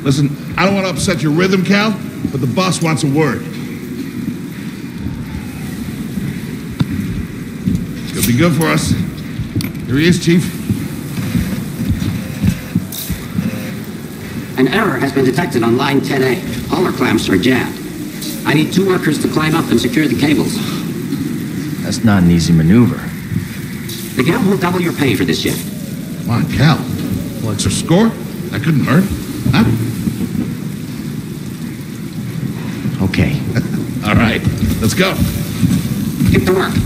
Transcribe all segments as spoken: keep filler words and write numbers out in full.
Listen, I don't want to upset your rhythm, Cal, but the boss wants a word. It's gonna be good for us. Here he is, Chief. An error has been detected on line ten A. All our clamps are jammed. I need two workers to climb up and secure the cables. That's not an easy maneuver. The guild will double your pay for this shift. Come on, Cal. What's your score? That couldn't hurt. Huh? Okay. All right, let's go. Get to work.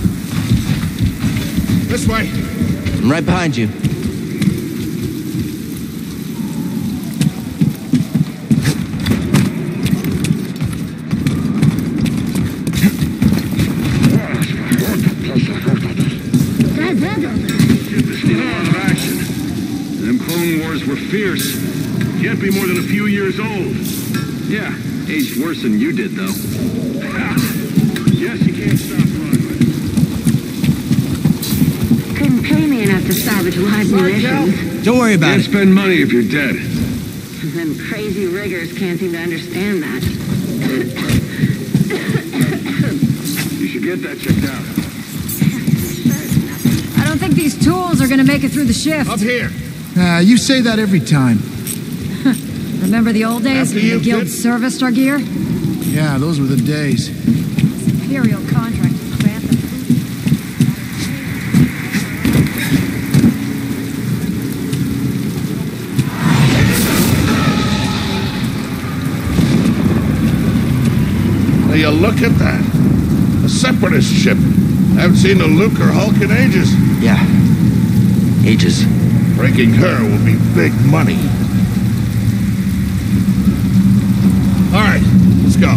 This way. I'm right behind you. Were fierce. Can't be more than a few years old. Yeah, aged worse than you did, though. Yes, you can't stop running. Couldn't pay me enough to salvage live munitions. Don't worry about Can't it. spend money if you're dead. Them crazy riggers can't seem to understand that. You should get that checked out. I don't think these tools are gonna make it through the shift. Up here. Ah, uh, you say that every time. Remember the old days After when you, the guild kid. serviced our gear? Yeah, those were the days. Imperial contract to grant them. Now you look at that. A separatist ship. I haven't seen a Luke or Hulk in ages. Yeah. Ages. Breaking her will be big money. All right, let's go.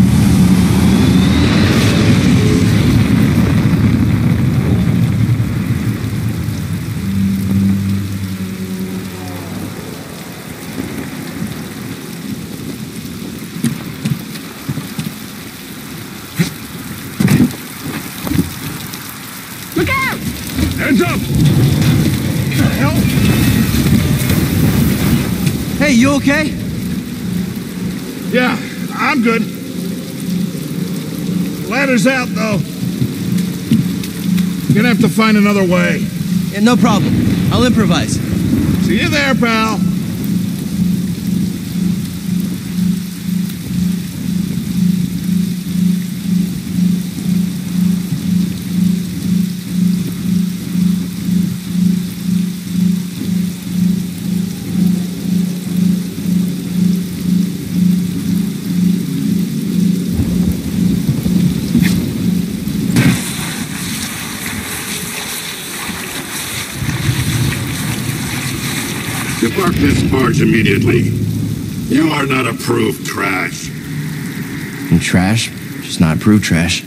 Look out! Hands up! Hey, you okay? Yeah, I'm good. Ladder's out, though. Gonna have to find another way. Yeah, no problem. I'll improvise. See you there, pal. Depart this barge immediately. You are not approved trash. And trash? Just not approved trash.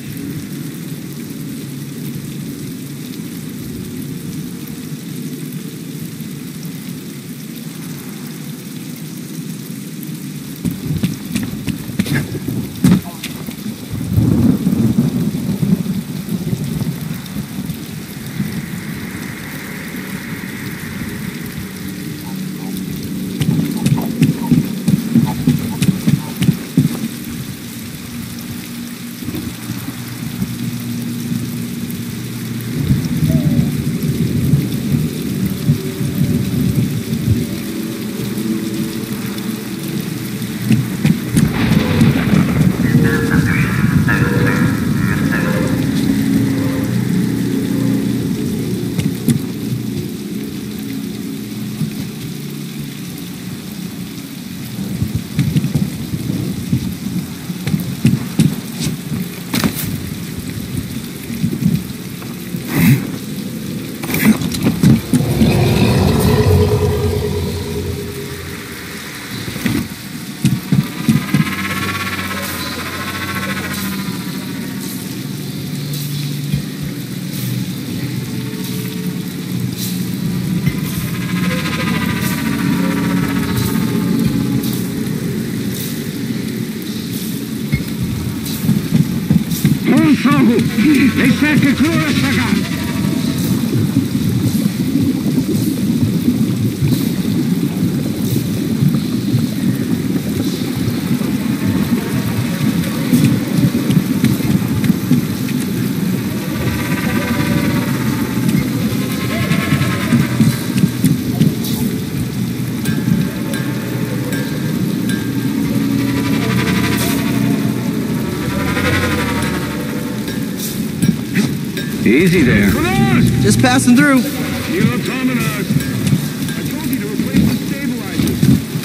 Easy there. Just passing through. Kilo Tominos. I told you to replace the stabilizers.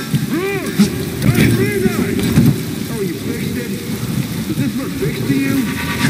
Oh, you fixed it? Does this look fixed to you?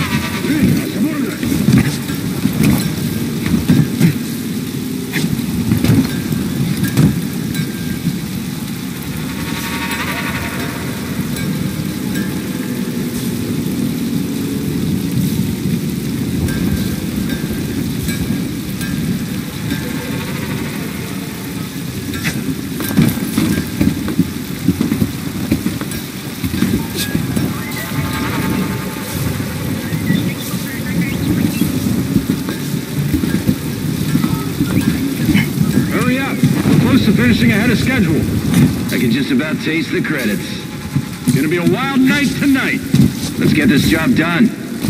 Finishing ahead of schedule. I can just about taste the credits. It's gonna be a wild night tonight. Let's get this job done.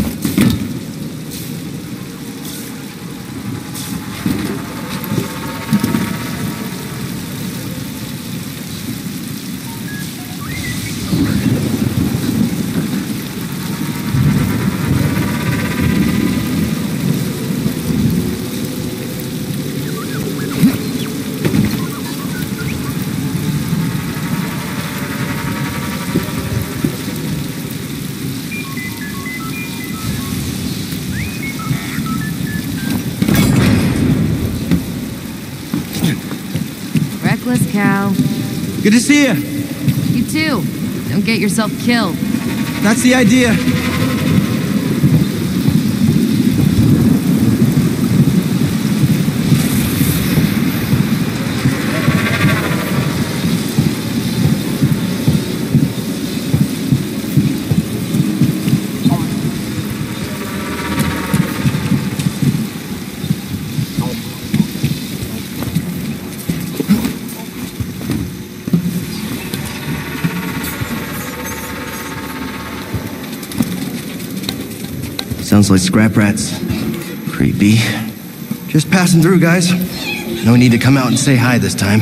Reckless cow. Good to see you. You too. Don't get yourself killed. That's the idea. Sounds like scrap rats. Creepy. Just passing through, guys. No need to come out and say hi this time.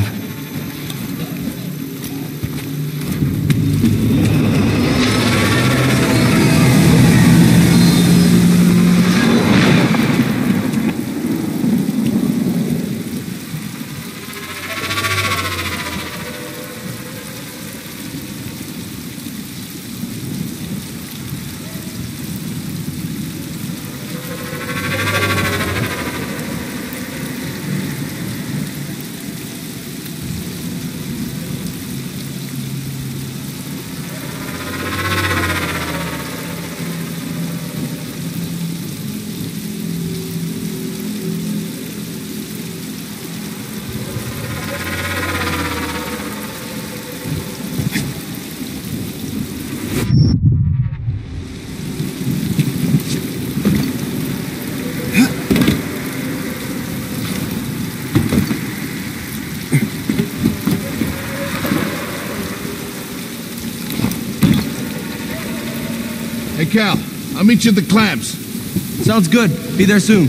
Hey, Cal, I'll meet you at the clamps. Sounds good. Be there soon.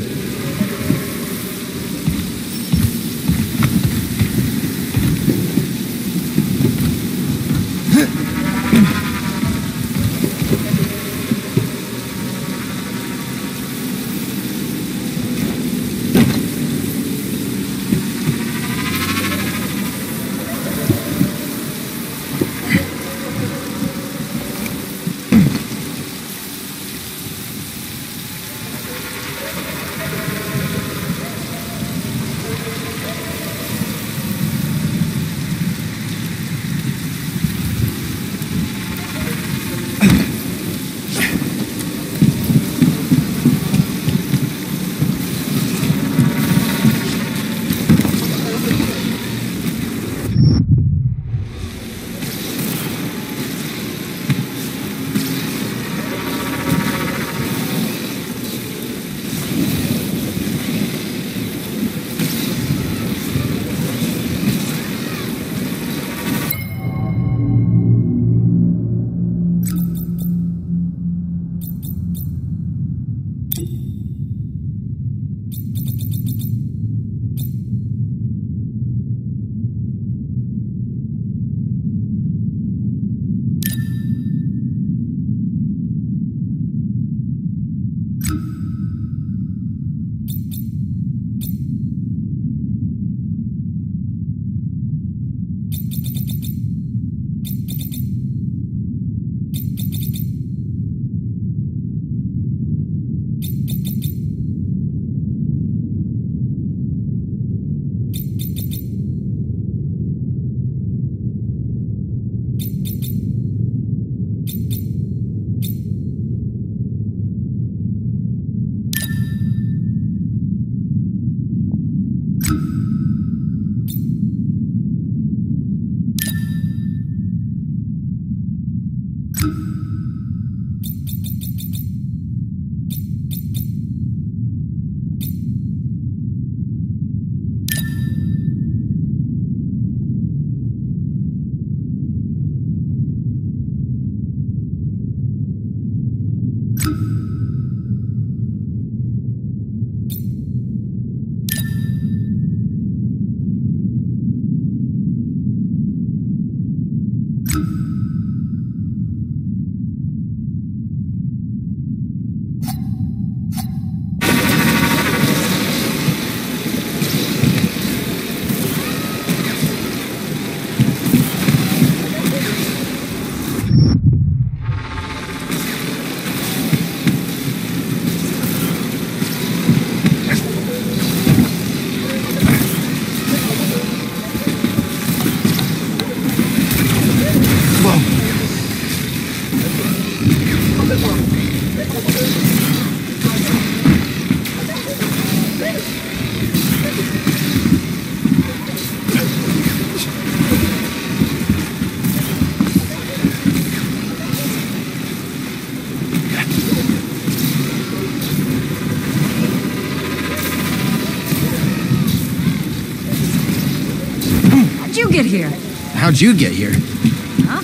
you get here? How'd you get here? Huh?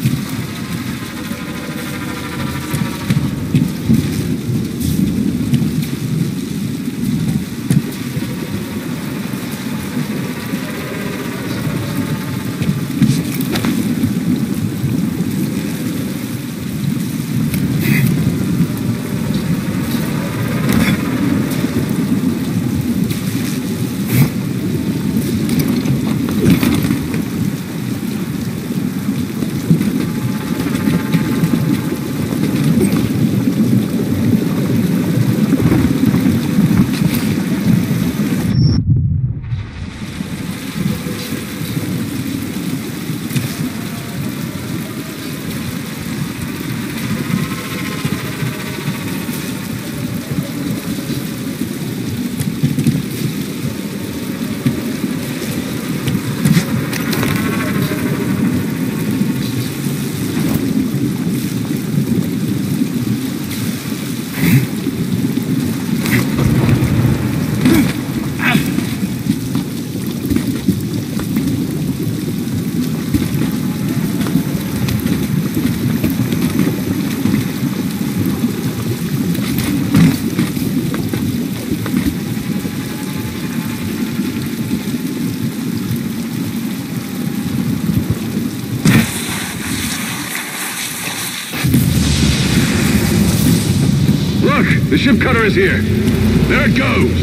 The ship cutter is here. There it goes.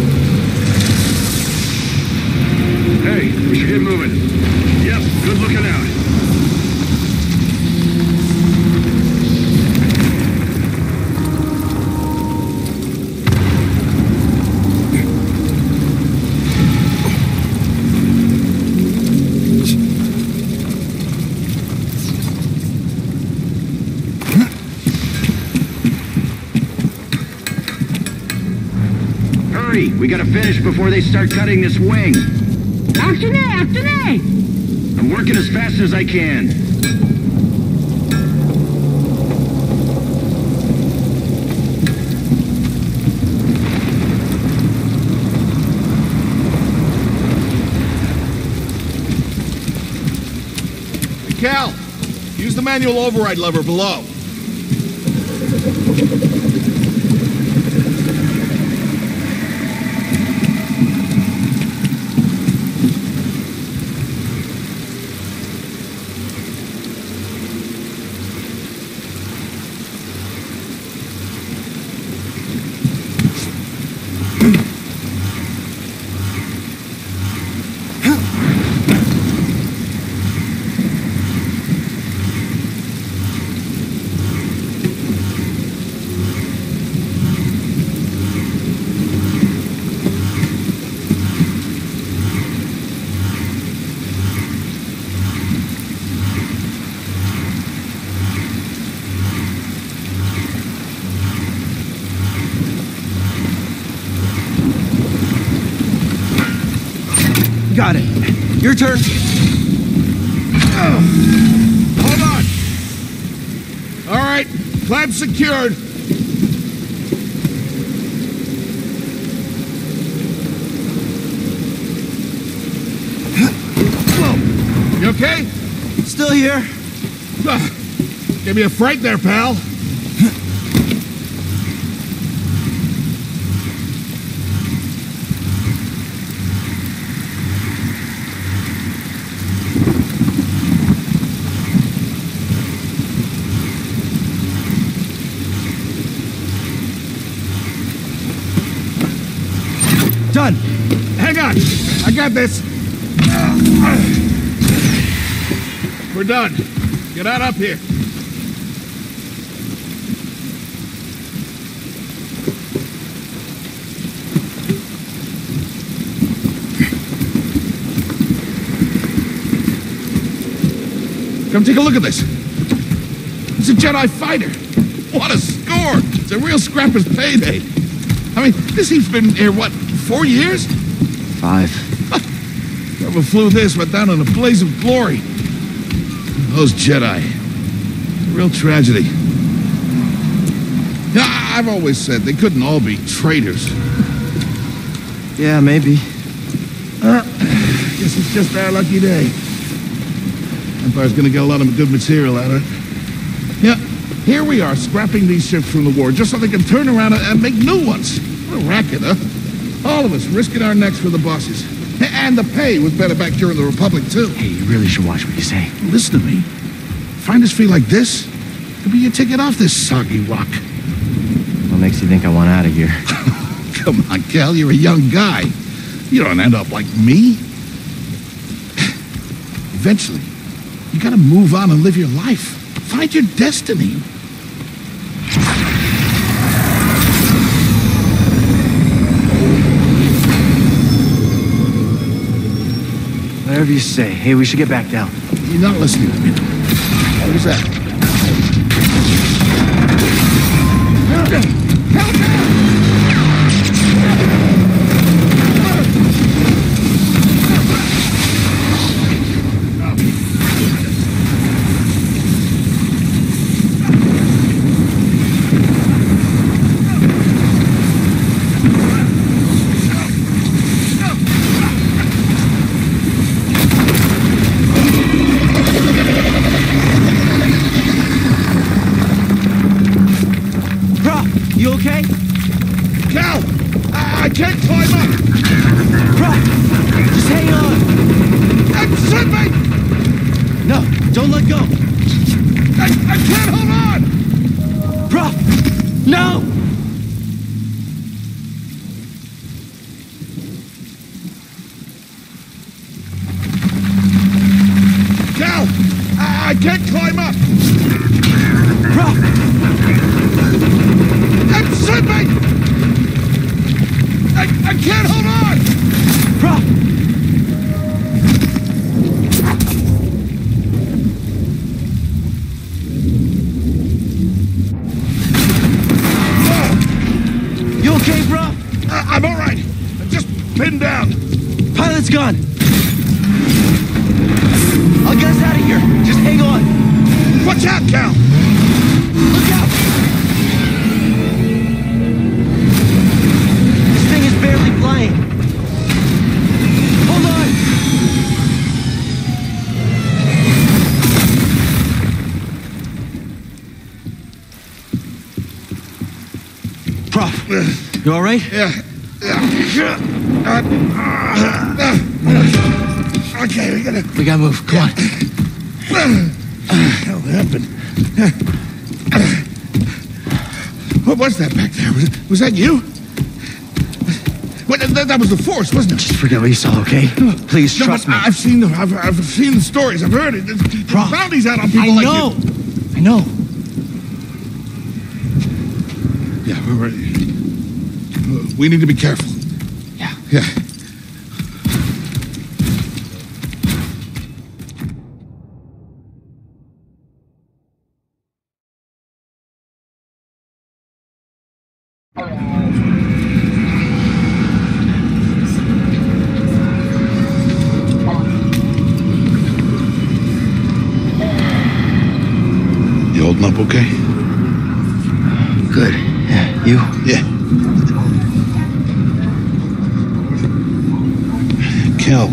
Hey, we should get moving. Yep, good looking out. We gotta finish before they start cutting this wing. After me, after me! I'm working as fast as I can. Cal, use the manual override lever below. Got it. Your turn. Oh. Hold on. All right, clamp secured. Whoa. You okay? Still here. Uh, give me a fright there, pal. Done. Hang on. I got this. We're done. Get out up here. Come take a look at this. It's a Jedi fighter. What a score. It's a real scrapper's payday. I mean, this he's been here, what, four years? Five. Whoever flew this went down in a blaze of glory. Those Jedi. Real tragedy. Yeah, I've always said they couldn't all be traitors. Yeah, maybe. Uh, guess it's just our lucky day. Empire's gonna get a lot of good material out of it. Yeah, here we are, scrapping these ships from the war, just so they can turn around and, and make new ones. What a racket, huh? All of us risking our necks for the bosses. And the pay was better back during the Republic, too. Hey, you really should watch what you say. Listen to me. Find us feel like this, could be your ticket off this soggy rock. What makes you think I want out of here? Come on, Cal, you're a young guy. You don't end up like me. Eventually, you gotta move on and live your life. Find your destiny. Whatever you say. Hey, we should get back down. You're not listening to me. What was that? Help me! Help me! You okay? Cal! I, I can't climb up! Bro, just hang on! I'm slipping! No, don't let go! I, I can't hold on! Bro, no! Cal! I, I can't climb up! Bro! I'm slipping! I, I can't hold on! Bro! You okay, bro? I, I'm all right. I'm just pinned down. Pilot's gone. I'll get us out of here. Just hang on. Watch out, Cal! Look out! This thing is barely flying. Hold on! Prof, you all right? Yeah. Yeah. Uh, uh, okay, we gotta... We gotta move. Come on. What the hell happened? What was that back there? Was, was that you? Well, that, that was the Force, wasn't it? Just forget what you saw, okay? Please, No, trust but me. I've seen the I've, I've seen the stories. I've heard it. There's Prof, bounties out on people I like know. you. I know. Yeah, we're ready. We need to be careful. Yeah. Yeah. You holding up okay? Good. Yeah. You? Yeah. Kel,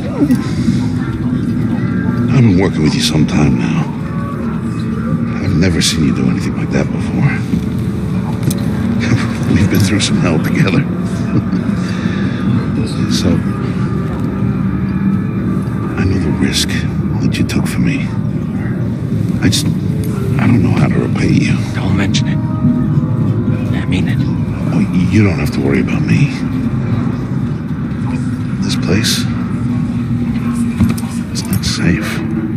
I've been working with you some time now. I've never seen you do anything like that before. We've been through some hell together. So, I know the risk that you took for me. I just, I don't know how to repay you. Don't mention it. I mean it. Oh, you don't have to worry about me. This place, it's not safe.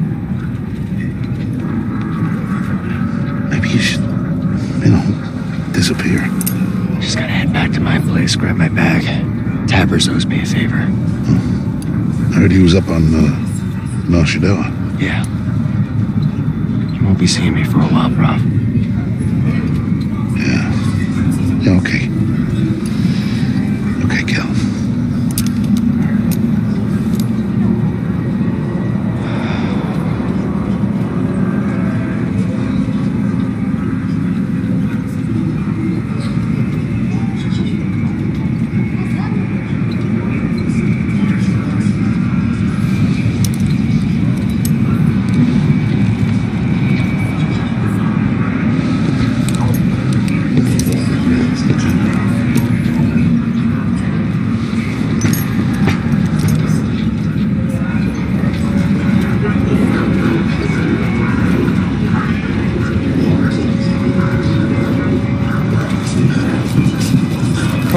Maybe you should, you know, disappear. Just gotta head back to my place, grab my bag. Tabbers owes me a favor. I heard he was up on, uh, Mount Shadella. Yeah. You won't be seeing me for a while, Prof. Yeah. Yeah, okay. Okay, Kel.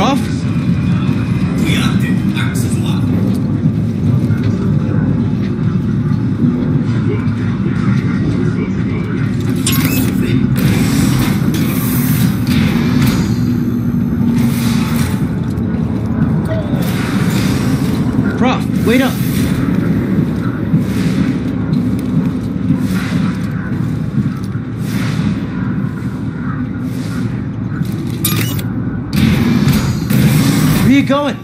Prof? Prof, wait up. Where are you going?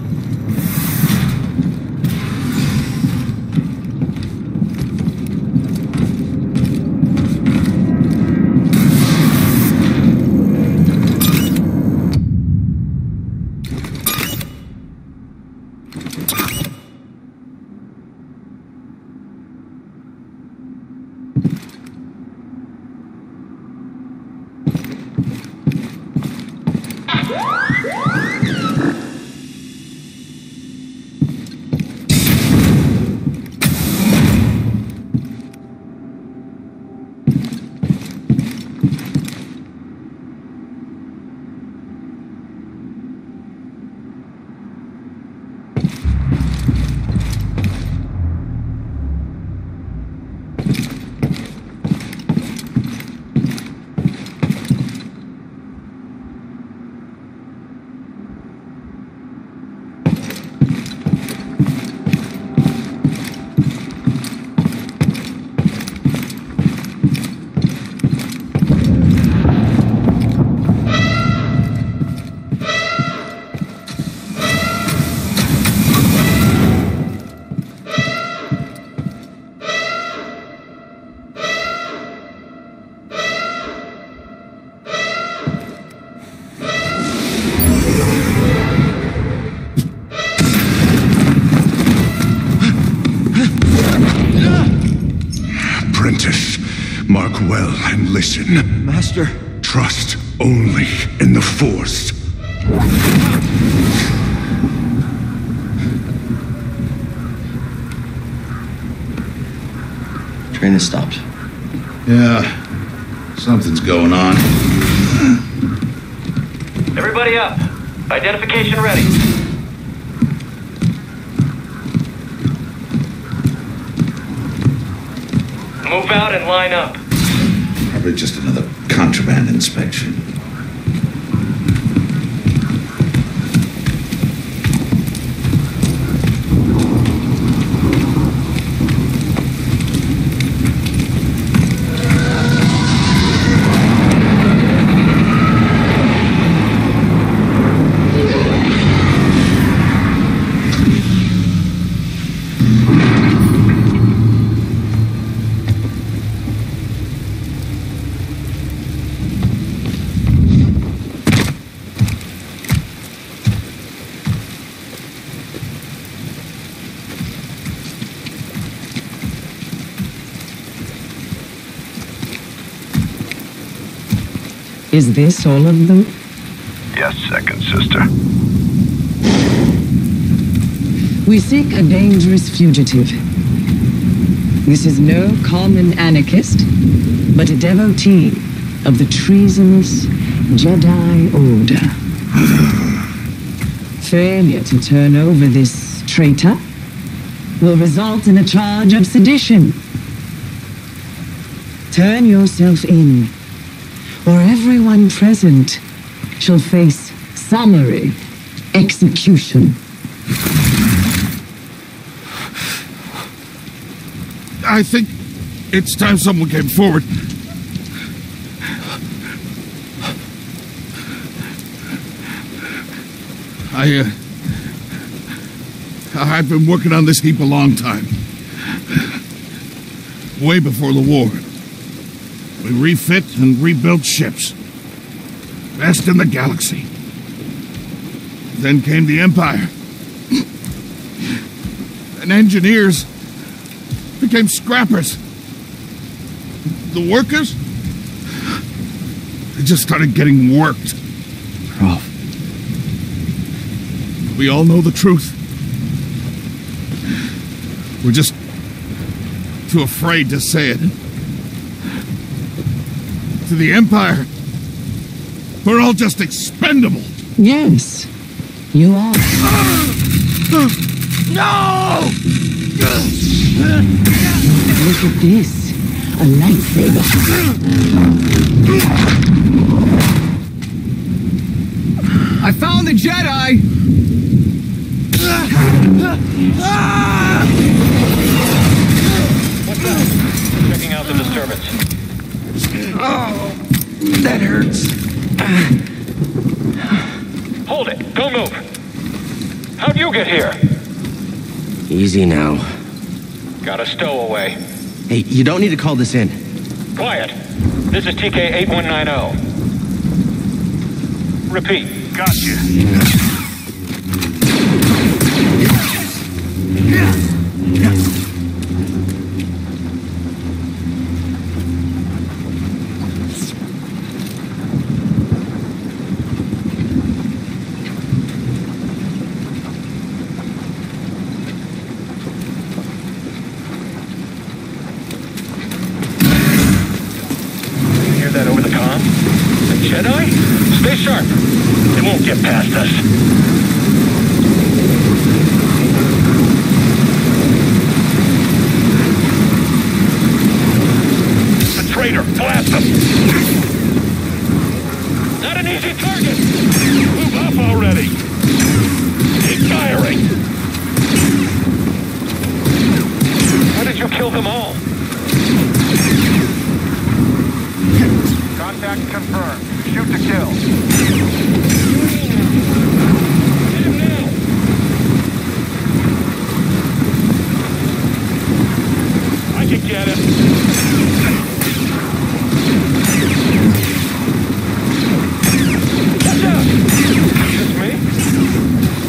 Mark well and listen. Master. Trust only in the Force. Train has stopped. Yeah, something's going on. Everybody up. Identification ready. Move out and line up. Probably just another contraband inspection. Is this all of them? Yes, second sister. We seek a dangerous fugitive. This is no common anarchist, but a devotee of the treasonous Jedi Order. Failure to turn over this traitor will result in a charge of sedition. Turn yourself in, or everyone present shall face summary execution. I think it's time someone came forward. I, uh... I've been working on this heap a long time. Way before the war. We refit and rebuilt ships. Best in the galaxy. Then came the Empire. And engineers became scrappers. The workers, they just started getting worked. Prof. We all know the truth. We're just too afraid to say it. To the Empire, we're all just expendable. Yes, You are. No! Look at this. A lightsaber. I found the Jedi! What's up? Checking out the disturbance. Oh, that hurts. Hold it. Don't move. How'd you get here? Easy now. Got a stowaway. Hey, you don't need to call this in. Quiet. This is T K eight one nine zero. Repeat. Gotcha. Hear that over the comm? The Jedi? Stay sharp. They won't get past us. The traitor! Blast him! Not an easy target! Move up already! Keep firing! How did you kill them all? Contact confirmed. Shoot to kill. Hit him now! I can get him. Watch out! Is this me?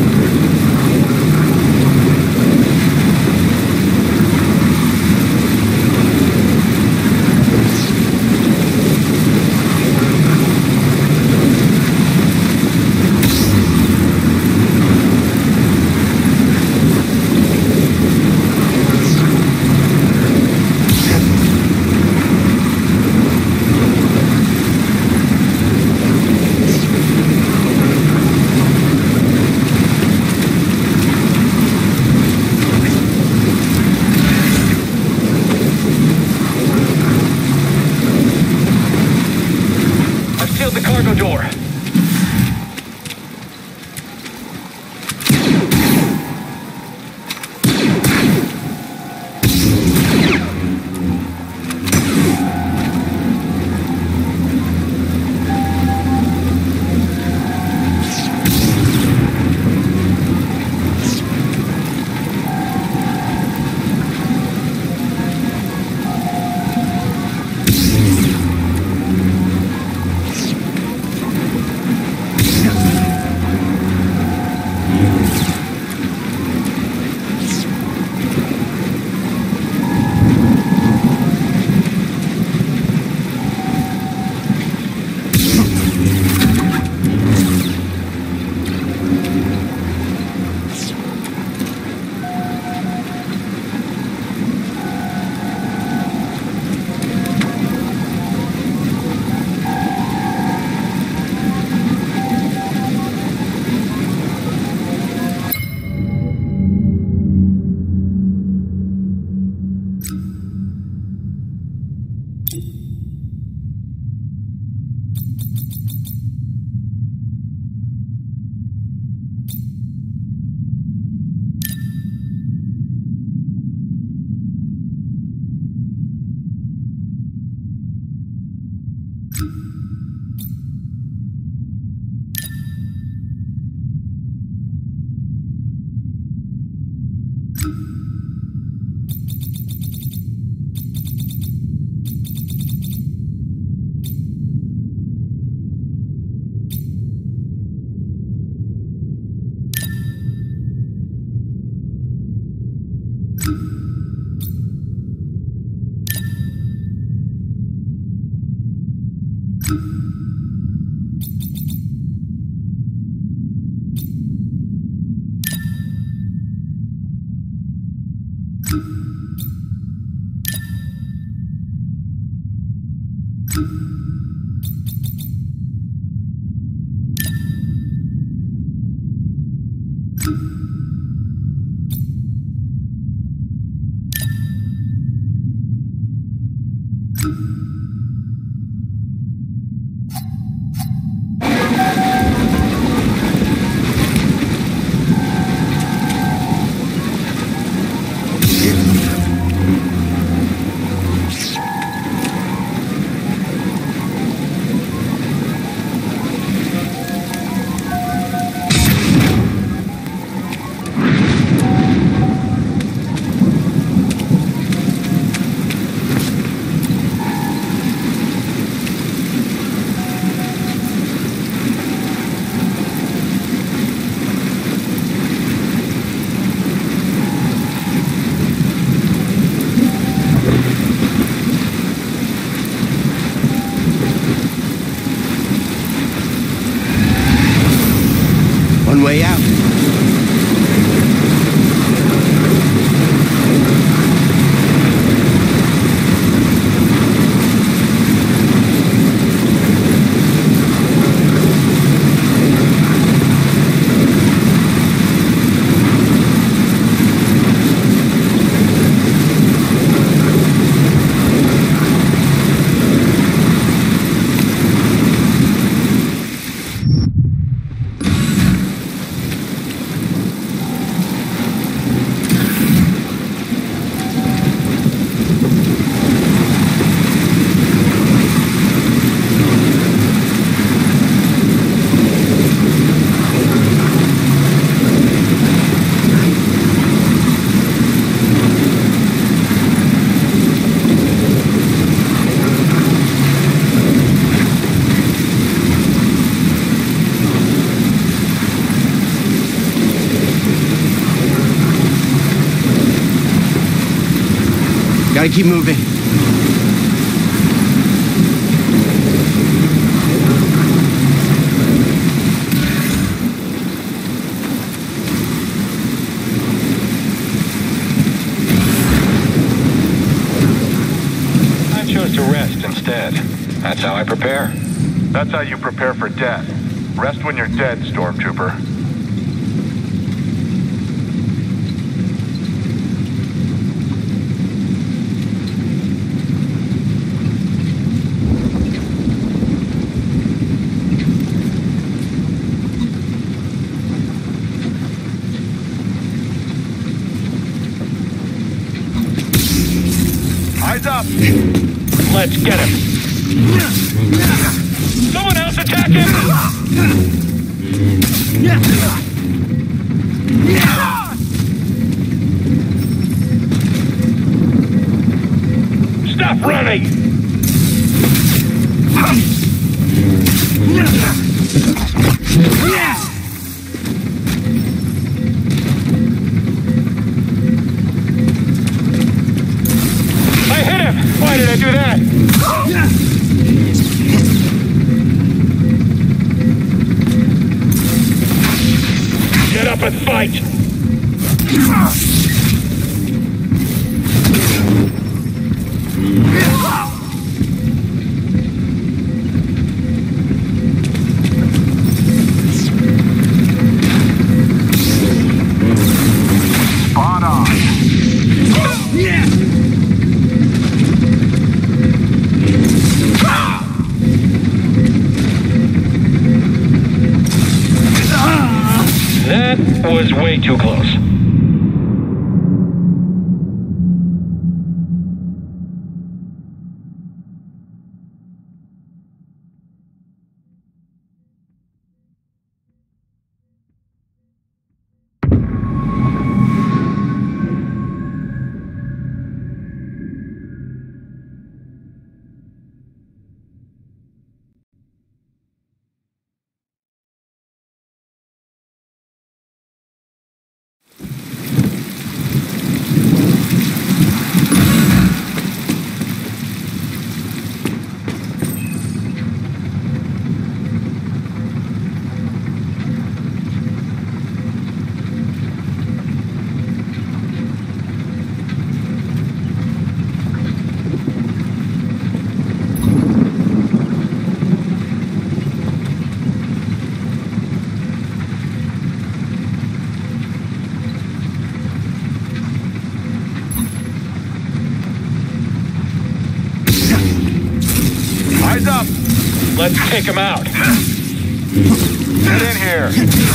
I've sealed the cargo door. One way out. Gotta keep moving. I chose to rest instead. That's how I prepare. That's how you prepare for death. Rest when you're dead, Stormtrooper. Eyes up! Let's get him! Someone else attack him! Stop running! Why did I do that? Get up and fight! Spot on. That was way too close. Let's take him out. Get in here.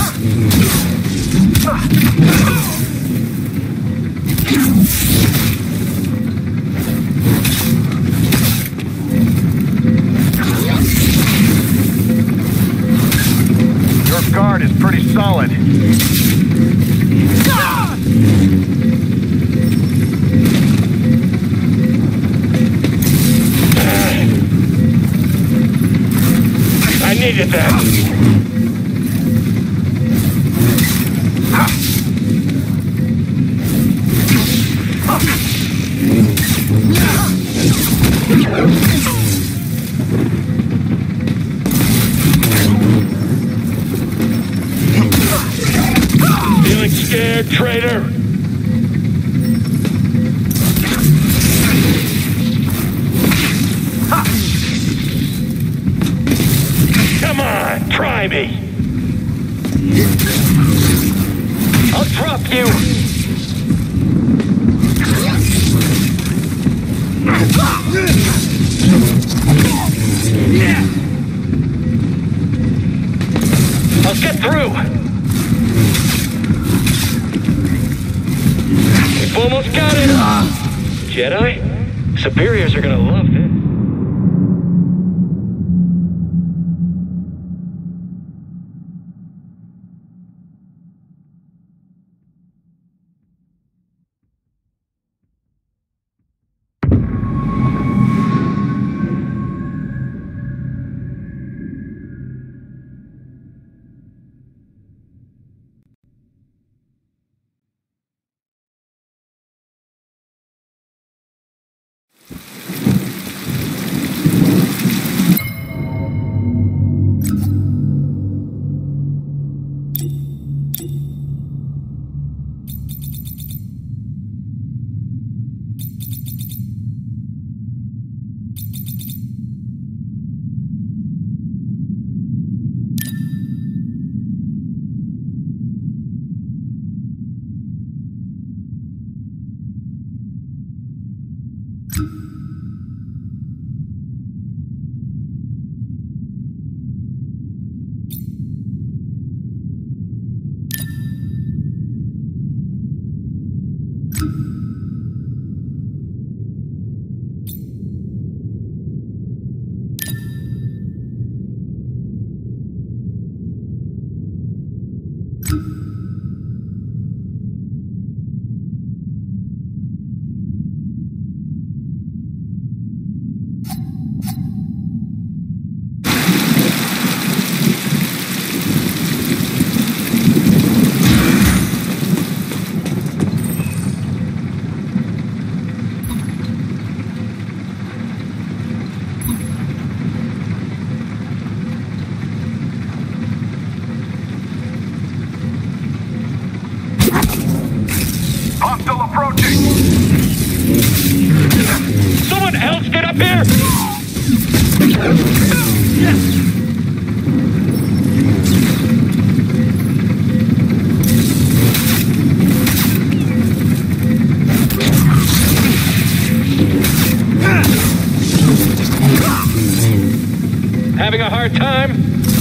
Your guard is pretty solid. I needed that. Feeling scared, traitor? Come on, try me. I'll drop you. I'll get through. We've almost got it. Jedi? Superiors are gonna love this. Hostile approaching! Someone else get up here! Having a hard time?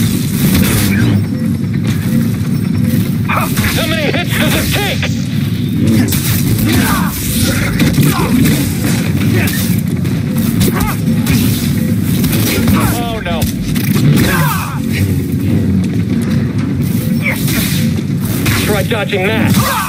How many hits does it take? Oh no. Try dodging that.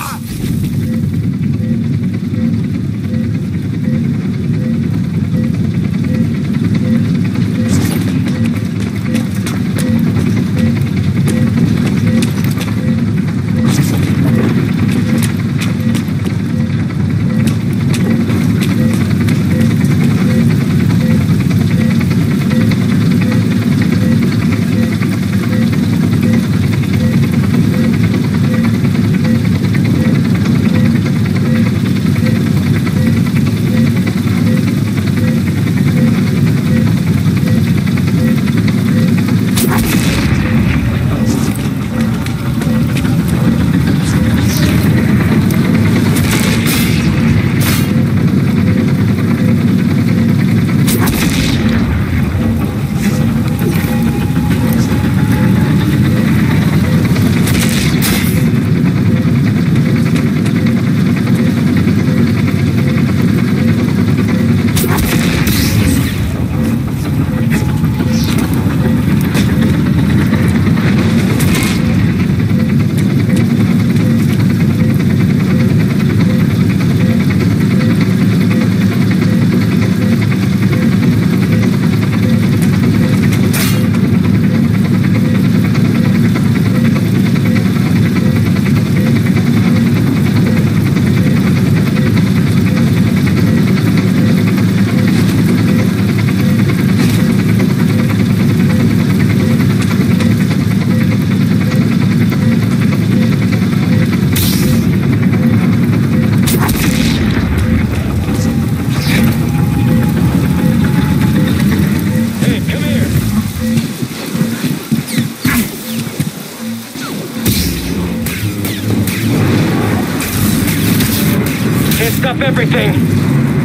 Stop everything!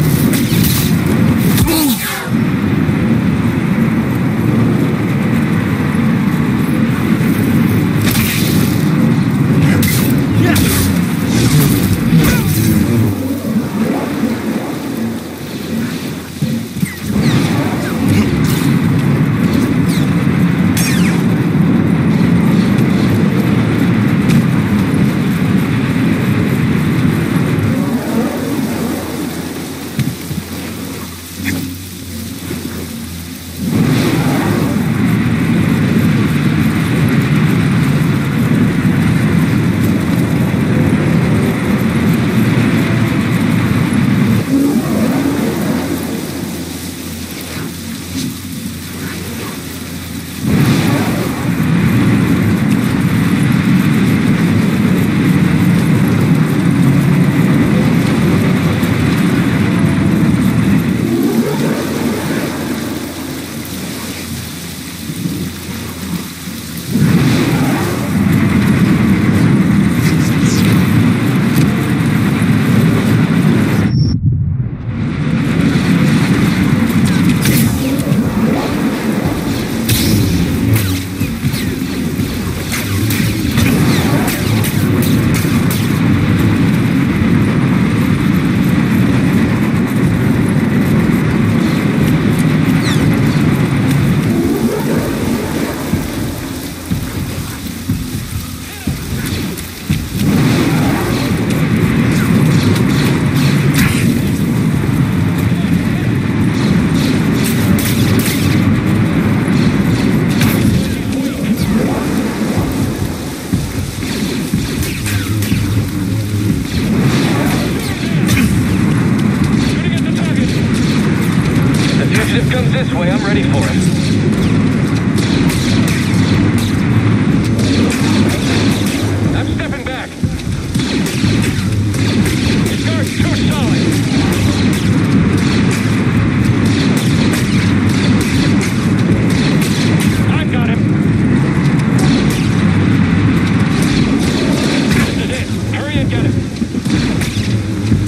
This way, I'm ready for it. I'm stepping back. His guard's too solid. I've got him. This is it. Hurry and get him.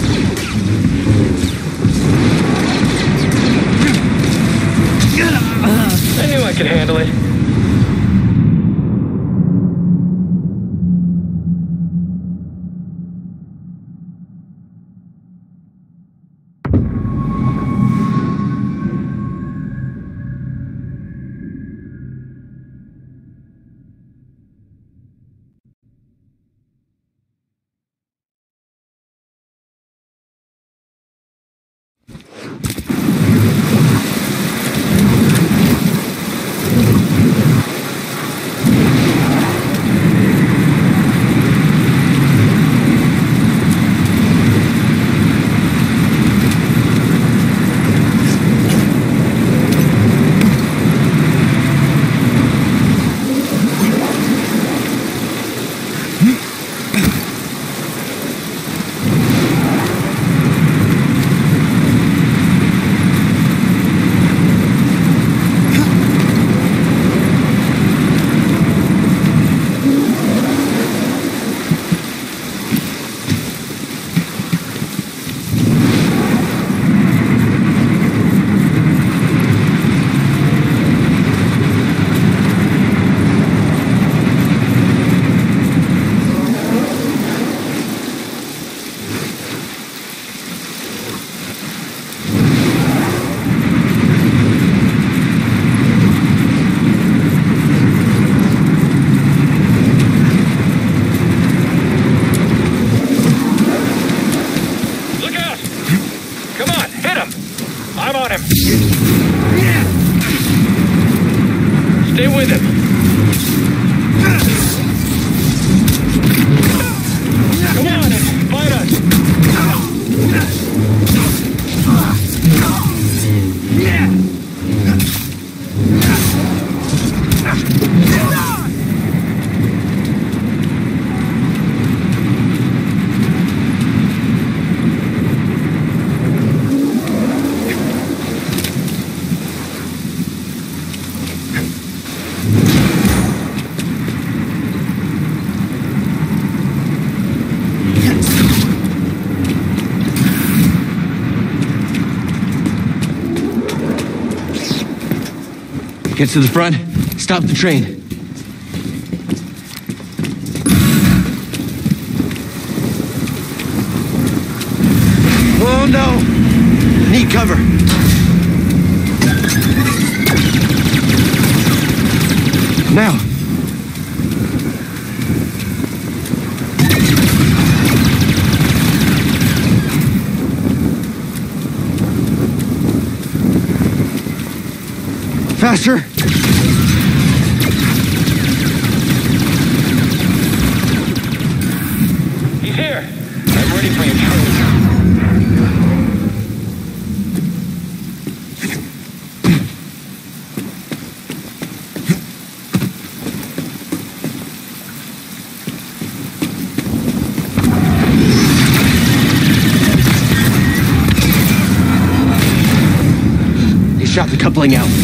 Get up! Get to the front, stop the train. Oh no! Need cover. Now. Faster! He's here! I'm ready for your truth. He shot the coupling out.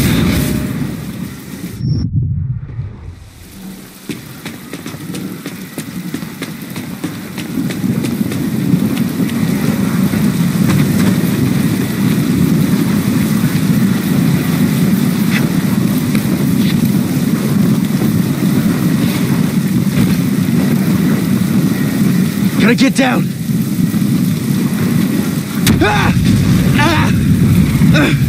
Gotta get down! Ah! Ah! Ah!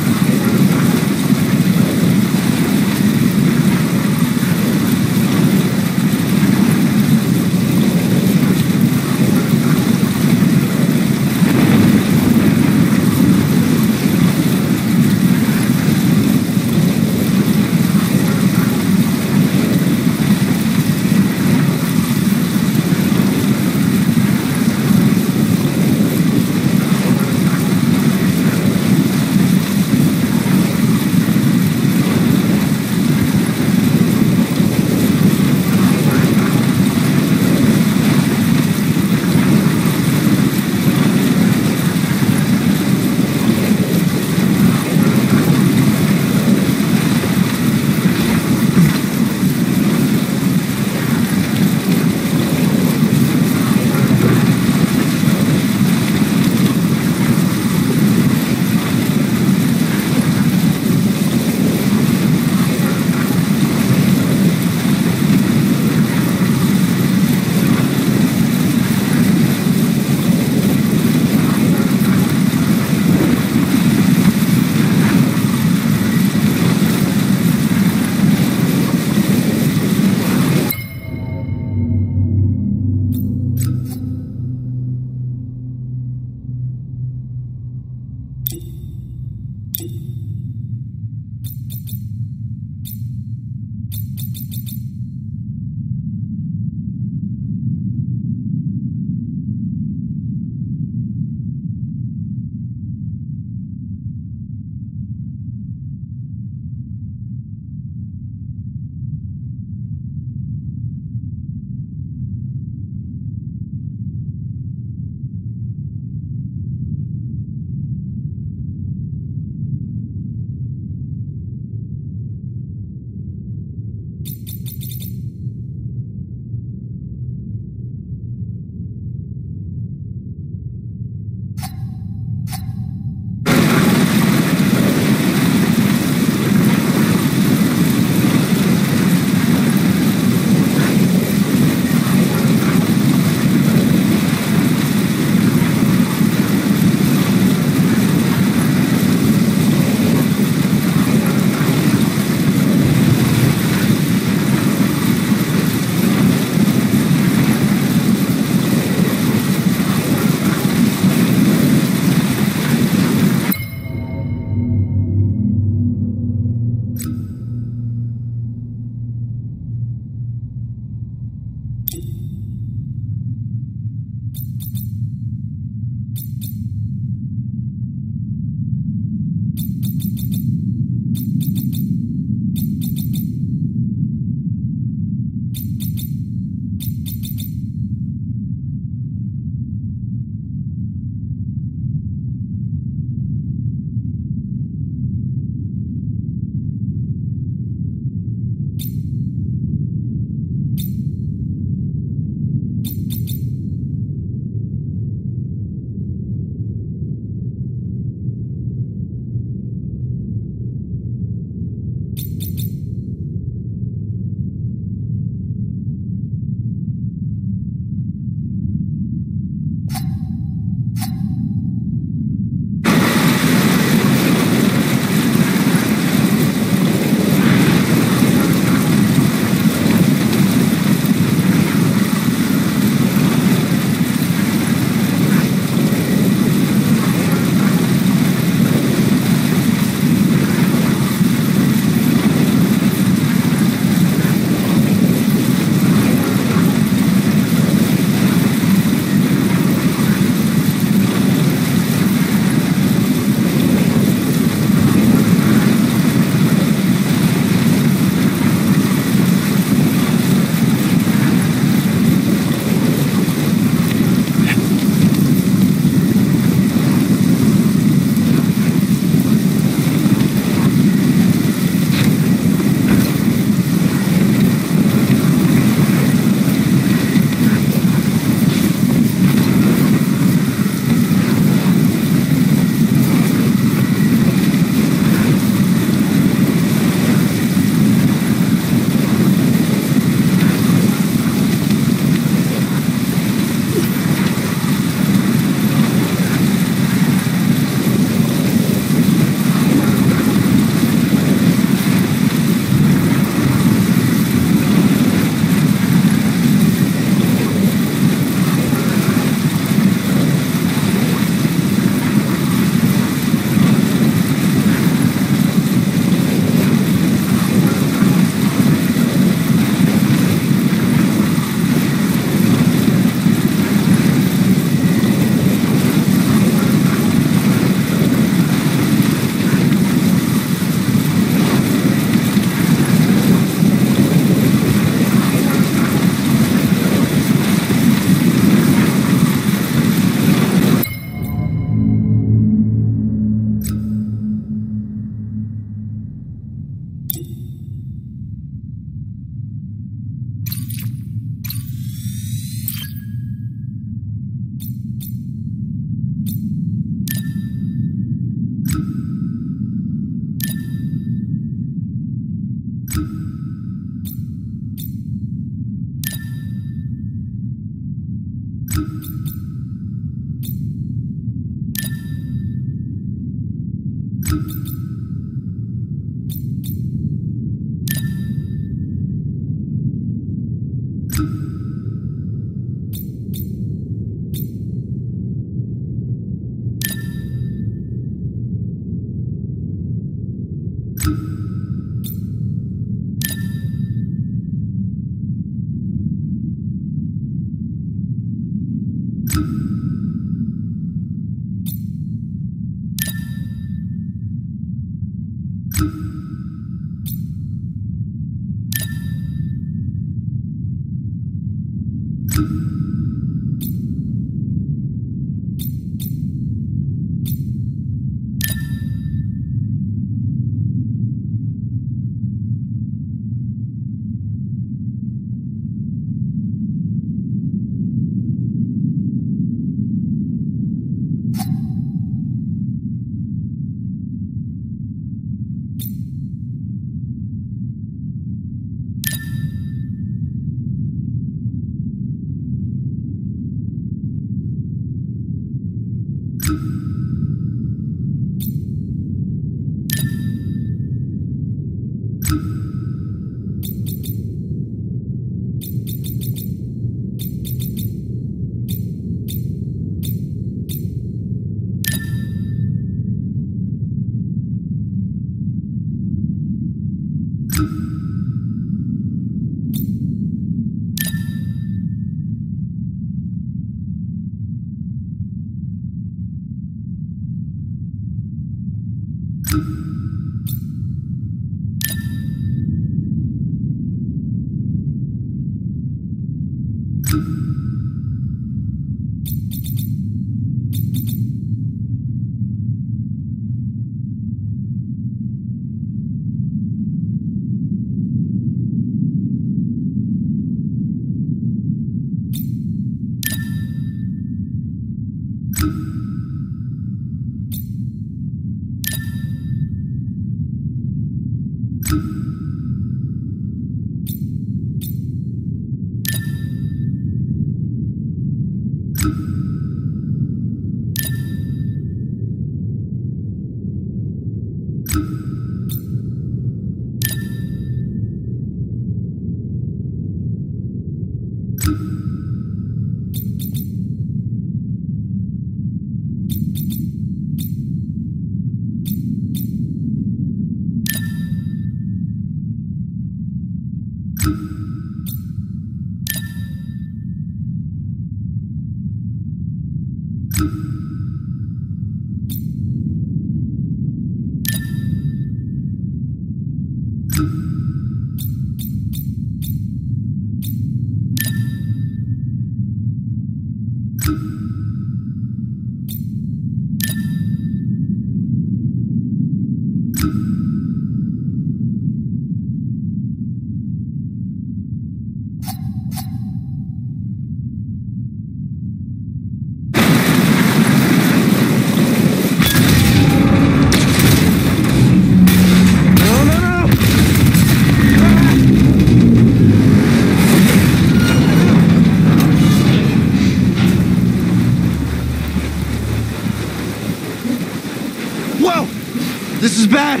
This is bad.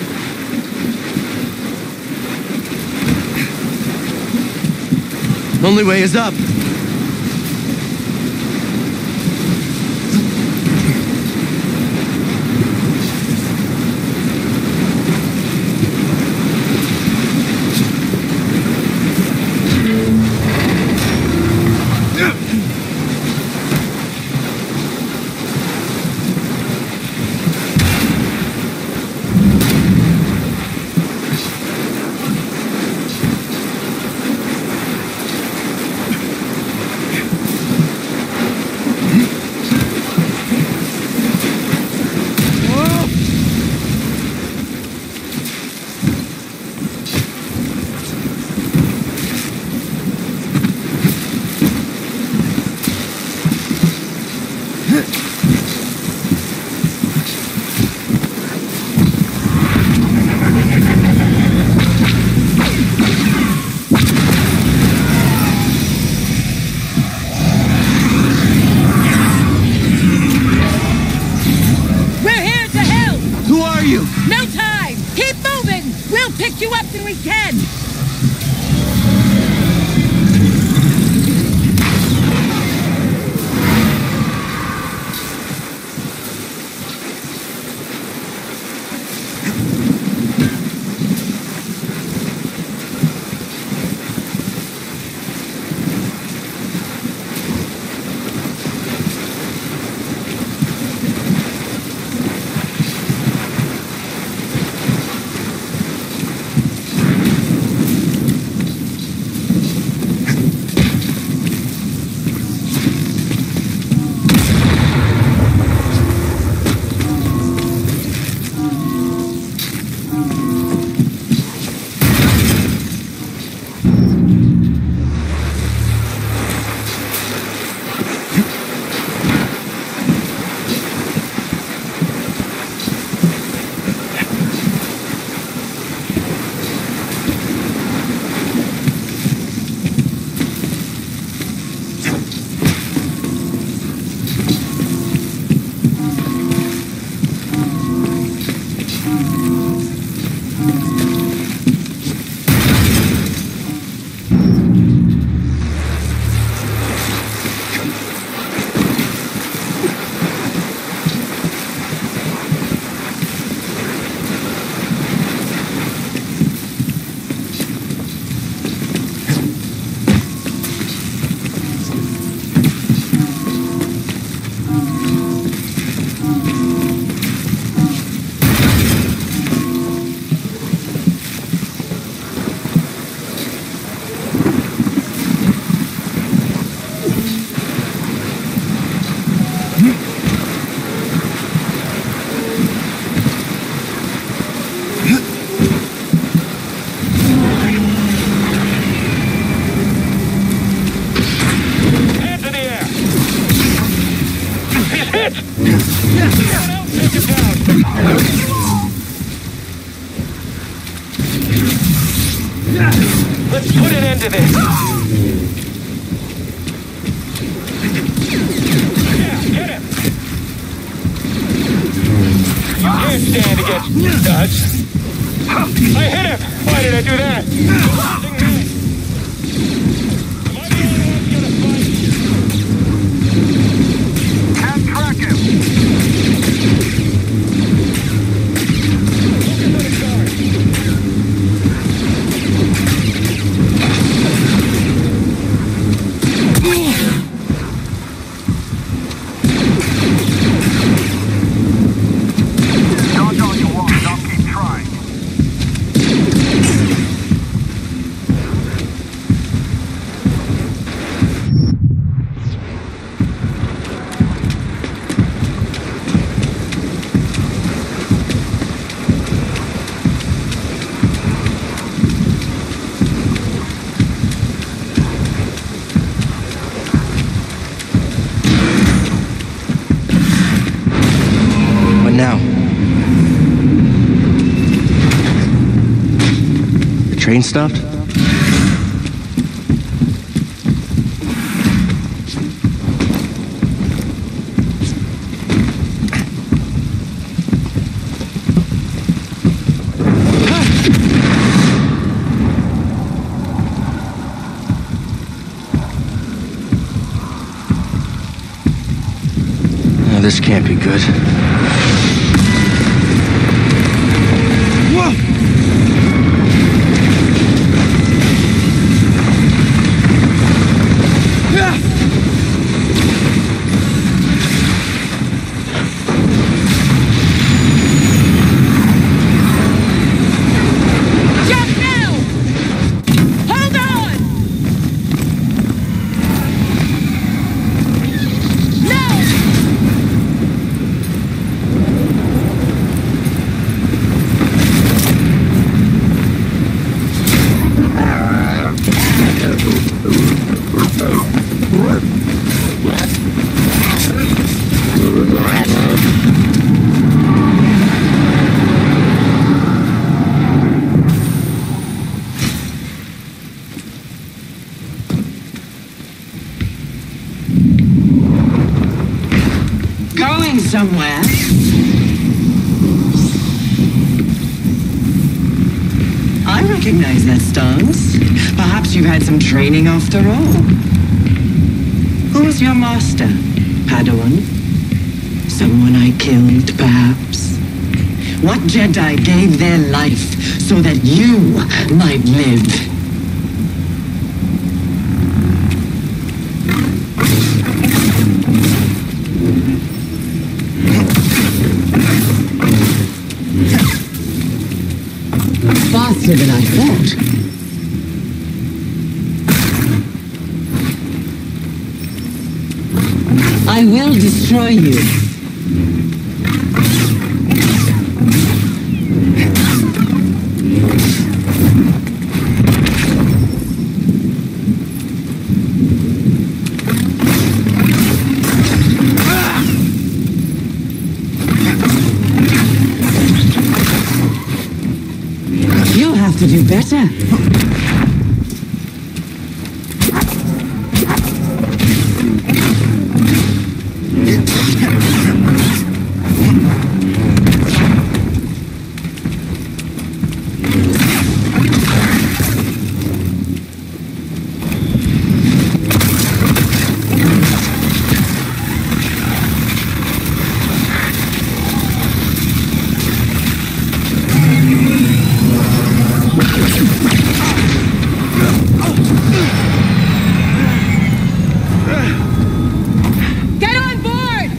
Only way is up. No time! Keep moving! We'll pick you up when we can! Let's put an end to this. Yeah, get him. You can't stand against studs. I hit him. Why did I do that? Can't track him. Train stopped? Oh, this can't be good. Somewhere. recognize that stance. Perhaps you've had some training after all. Who's your master, Padawan? Someone I killed, perhaps? What Jedi gave their life so that you might live? Faster than I thought. I will destroy you. You'll have to do better. Get on board!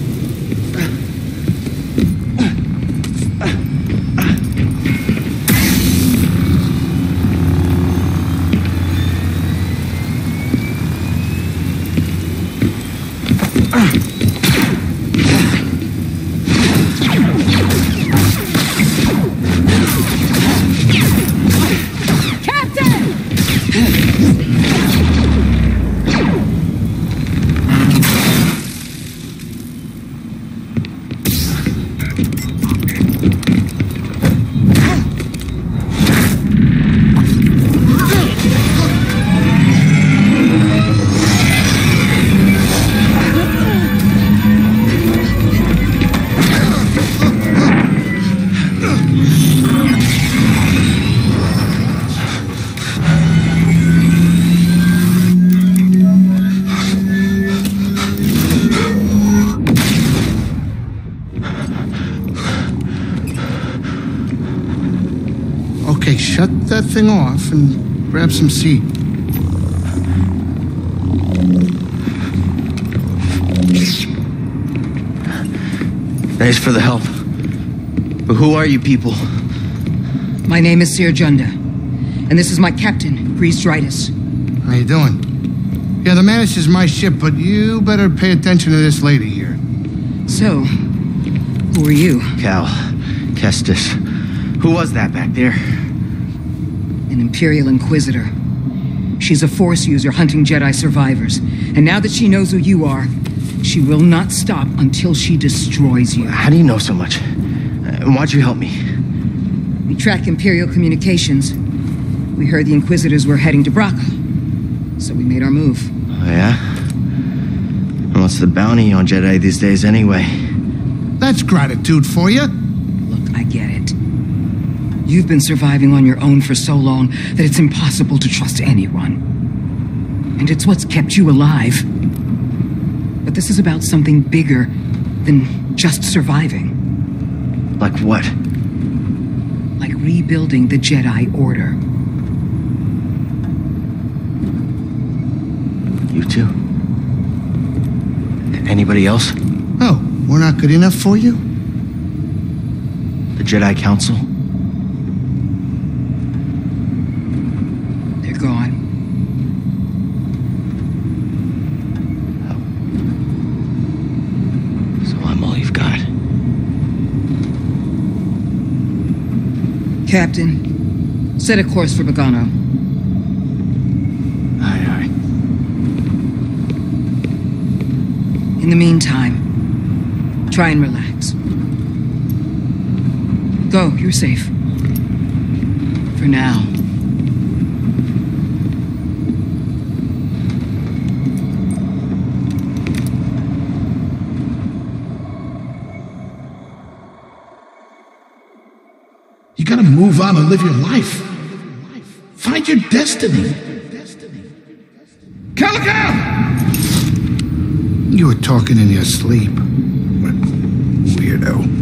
Okay, shut that thing off and grab some seat. Thanks for the help. But who are you people? My name is Seer Junda, and this is my captain, Priest Dridus. How you doing? Yeah, the Mantis is my ship, but you better pay attention to this lady here. So, who are you? Cal. Kestis. Who was that back there? An Imperial Inquisitor. She's a Force user hunting Jedi survivors. And now that she knows who you are, she will not stop until she destroys you. How do you know so much? And why'd you help me? We track Imperial communications. We heard the Inquisitors were heading to Bracca, so we made our move. Oh, yeah? And what's the bounty on Jedi these days anyway? That's gratitude for you. Look, I get it. You've been surviving on your own for so long that it's impossible to trust anyone. And it's what's kept you alive. But this is about something bigger than just surviving. Like what? Like rebuilding the Jedi Order. You too? Anybody else? Oh, we're not good enough for you? The Jedi Council? They're gone. So I'm all you've got. Captain, set a course for Bogano. Aye, aye. In the meantime, try and relax. Go, you're safe. For now. You gotta move on and live your life. Find your destiny. Calico! You were talking in your sleep. Weirdo.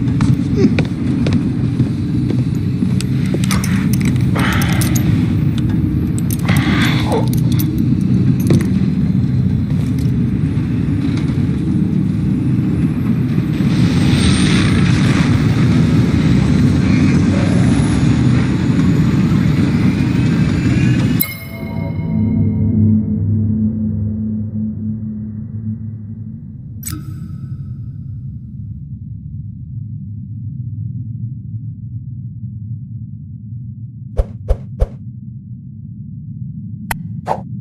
Oh.